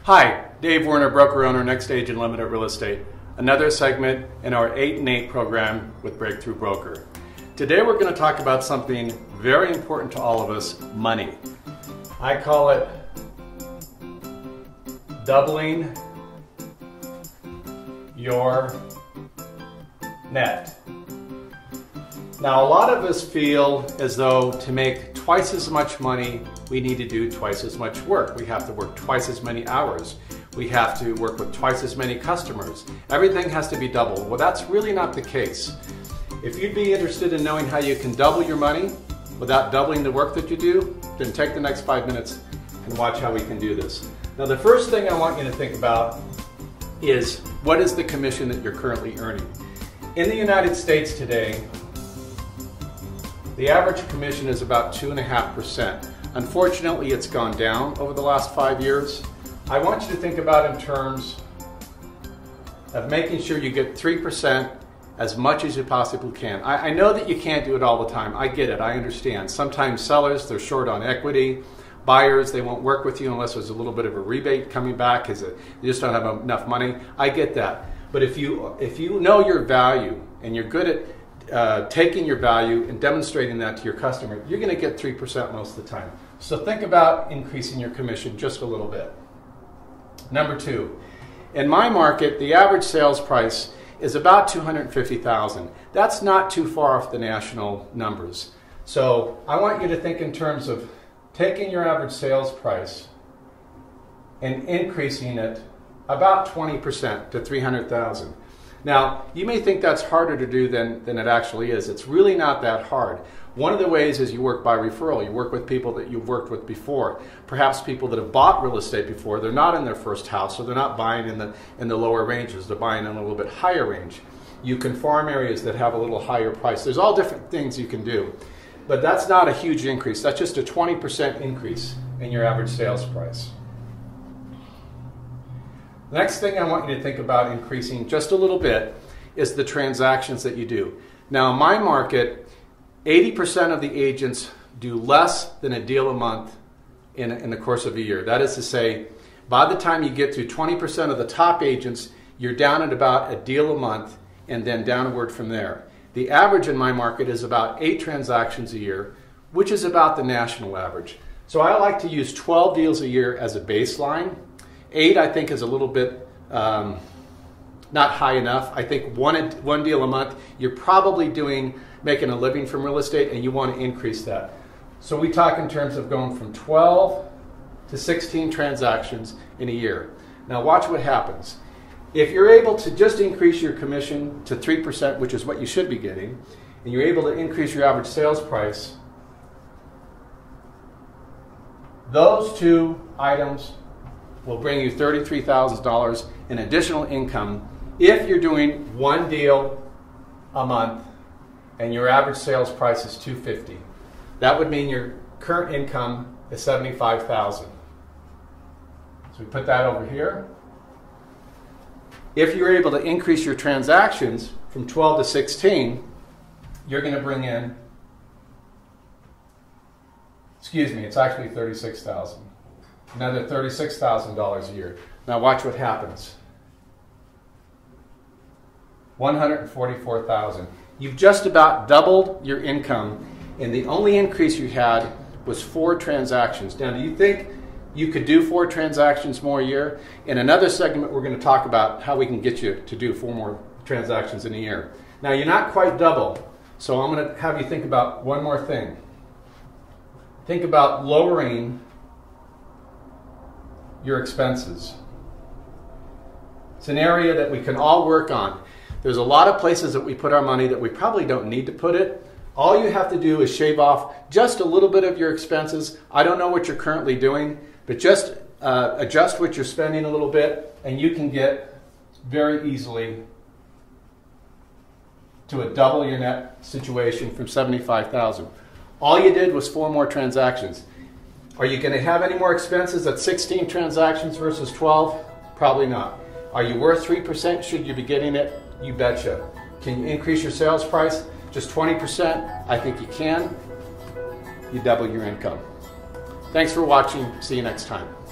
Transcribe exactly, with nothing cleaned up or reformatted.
Hi, Dave Werner, broker owner, Next Agent Limited Real Estate. Another segment in our eight and eight program with Breakthrough Broker. Today we're going to talk about something very important to all of us, money. I call it doubling your net. Now, a lot of us feel as though to make twice as much money, we need to do twice as much work. We have to work twice as many hours. We have to work with twice as many customers. Everything has to be double. Well, that's really not the case. If you'd be interested in knowing how you can double your money without doubling the work that you do, then take the next five minutes and watch how we can do this. Now, the first thing I want you to think about is what is the commission that you're currently earning? In the United States today, the average commission is about two and a half percent. Unfortunately, it's gone down over the last five years. I want you to think about in terms of making sure you get three percent as much as you possibly can. I, I know that you can't do it all the time. I get it, I understand. Sometimes sellers, they're short on equity. Buyers, they won't work with you unless there's a little bit of a rebate coming back because you just don't have enough money. I get that. But if you, if you know your value and you're good at Uh, taking your value and demonstrating that to your customer, you're going to get three percent most of the time. So think about increasing your commission just a little bit. Number two, in my market, the average sales price is about two hundred fifty thousand dollars. That's not too far off the national numbers. So I want you to think in terms of taking your average sales price and increasing it about twenty percent to three hundred thousand dollars. Now, you may think that's harder to do than, than it actually is. It's really not that hard. One of the ways is you work by referral. You work with people that you've worked with before. Perhaps people that have bought real estate before. They're not in their first house, so they're not buying in the, in the lower ranges. They're buying in a little bit higher range. You can farm areas that have a little higher price. There's all different things you can do. But that's not a huge increase. That's just a twenty percent increase in your average sales price. The next thing I want you to think about increasing just a little bit is the transactions that you do. Now, in my market, eighty percent of the agents do less than a deal a month in, in the course of a year. That is to say, by the time you get to twenty percent of the top agents, you're down at about a deal a month and then downward from there. The average in my market is about eight transactions a year, which is about the national average. So I like to use twelve deals a year as a baseline. Eight, I think, is a little bit um, not high enough. I think one, one deal a month, you're probably doing, making a living from real estate, and you want to increase that. So we talk in terms of going from twelve to sixteen transactions in a year. Now watch what happens. If you're able to just increase your commission to three percent, which is what you should be getting, and you're able to increase your average sales price, those two items will bring you thirty-three thousand dollars in additional income if you're doing one deal a month and your average sales price is two hundred fifty dollars. That would mean your current income is seventy-five thousand dollars. So we put that over here. If you're able to increase your transactions from twelve to sixteen, you're going to bring in, excuse me, it's actually thirty-six thousand dollars. Another thirty-six thousand dollars a year. Now watch what happens. one hundred forty-four thousand dollars. You've just about doubled your income, and the only increase you had was four transactions. Now, do you think you could do four transactions more a year? In another segment, we're going to talk about how we can get you to do four more transactions in a year. Now, you're not quite double, so I'm going to have you think about one more thing. Think about lowering your expenses. It's an area that we can all work on. There's a lot of places that we put our money that we probably don't need to put it. All you have to do is shave off just a little bit of your expenses. I don't know what you're currently doing, but just uh, adjust what you're spending a little bit, and you can get very easily to a double your net situation from seventy-five thousand dollars. All you did was four more transactions. Are you going to have any more expenses at sixteen transactions versus twelve? Probably not. Are you worth three percent? Should you be getting it? You betcha. Can you increase your sales price? Just twenty percent? I think you can. You double your income. Thanks for watching. See you next time.